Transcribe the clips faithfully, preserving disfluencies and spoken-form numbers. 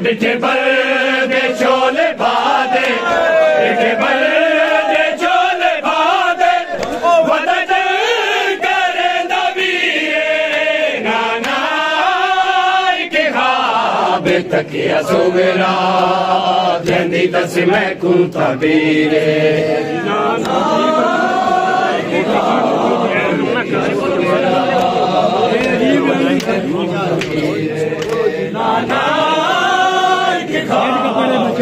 डिठे बल्दे छोले भादे डिठे बल्दे छोले भादे वदन करे नबीरे नाना के खाब तकिया सुवेरा जंदी दस मैं कूता बीरे नाना के खाब नाना के खाब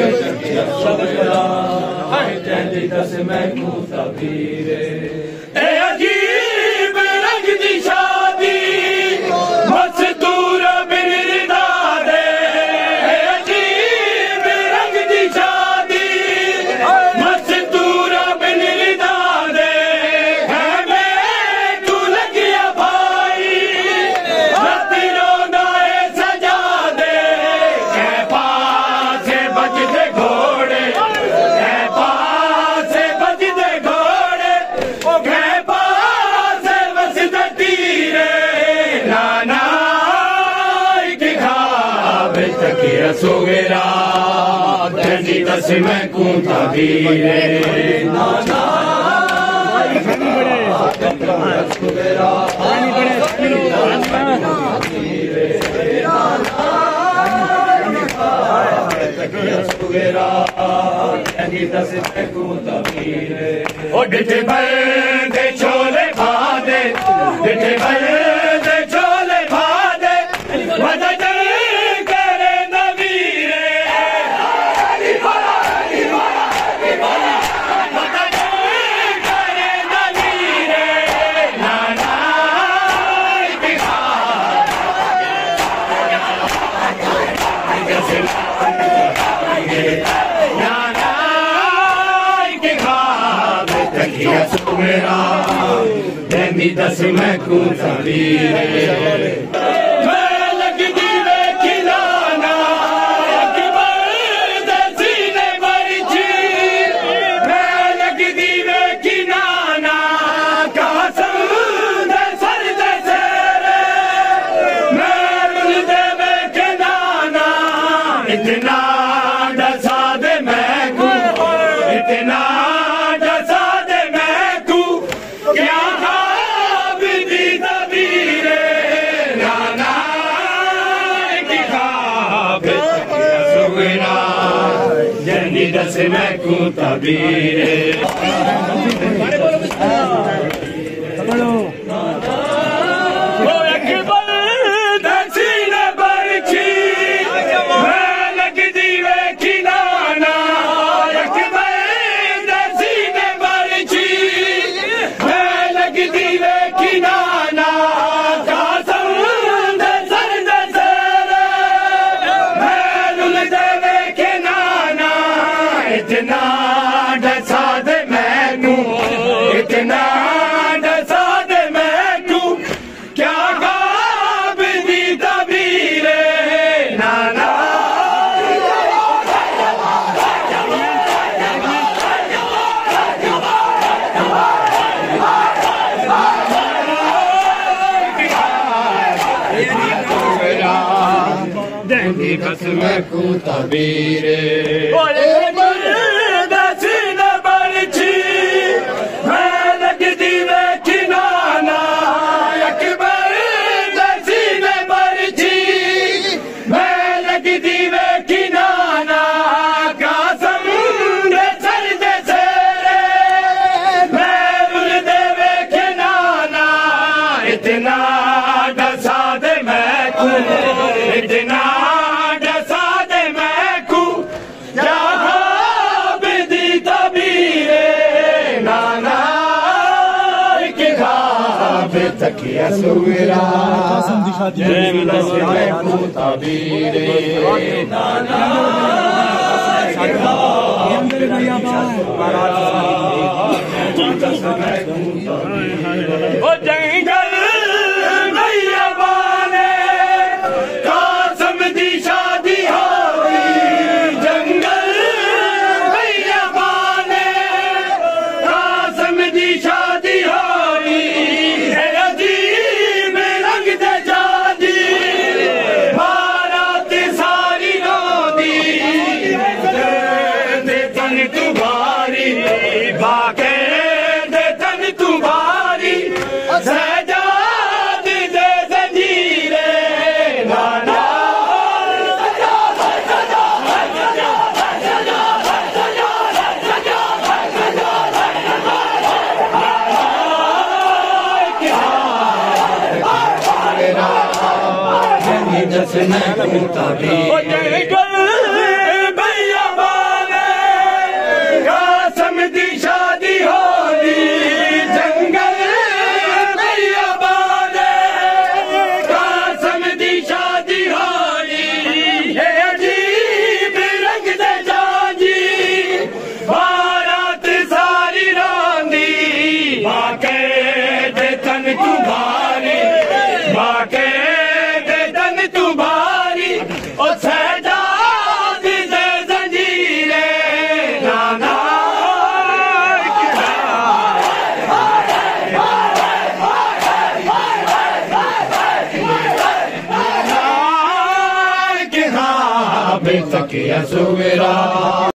जंदी दस मैं कूता बीरे ए अजीब रंग दी शादी मस्तूर बिन रिदा दे ए अजीब रंग दी शादी मस्तूर बिन रिदा दे है मैं तू लगिया भाई राती रोंदा है सजा दे कै पासे बजदे घोड़े कै पासे बजदे घोड़े कै पासे बजदे तीरे नाना के खाब तकिया सुवेरा जंदी दस मैं कूता बीरे नाना सुवेरा सुवेरा जंदी दस मैं कूता बीरे ओ डिठे बल्दे छोले भादे डिठे बल्दे छोले भादे वदन करे नबीरे अली वाला अली वाला अली वाला वदन करे नबीरे नाना के खाब नाना के खाब तकिया सुवेरा जंदी दस मैं कूता बीरे मैं लगदी वे खिलाना अकबर दे सीने मरजी मैं लगदी वे खिलाना कासम दे सर दे सेरे मैं रुलदे वे खिलाना इतना डसा दे मैं को इतना डसा दे मैं को क्या खाब दी तबीरे नाना की खाब सुवेरा जंदी दस मैं कूता बीरे ओ अकबर दे सीने बरछी मैं लगदी वे खिलाना अकबर दे सीने बरछी मैं लगदी वे खिलाना कासम दे सर दे सेरे मैं रुलदे वे खिलाना इतना डसा दे मैनू इतना डसा दे मैनू क्या खाब दी तबीरे नाना जंदी दस मैं कूता बीरे दस न बरछी मैं लगदी वे खिलाना अकबर दस न बरछी मैं लगदी वे खिलाना कासम दे सर दे सेरे मैं रुलदे वे खिलाना इतना डसा दे मैं को इतना डसा दे मैं को क्या खाब दी तबीरे नाना के खाब तकिया सुवेरा जंदी दस मैं कूता बीरे नाना के खाब ओ जंगल भैया बाने कासम दी शादी होगी जंगल भैया बाने कासम दी शादी होगी है अजीब रंग दे जादी बारात सारी रो दस मैं को तबीर भैया बाले कासम दी शादी होली जंगल भैया बाले कासम दी शादी होली है अजीब रंग दे जाजी बारात सारी रोंदी बाके दे तन तू भारी बाके दे तन तू भारी ओ सजाद दे जंजीरे नाना के हाँ बेतकिया सुवेरा।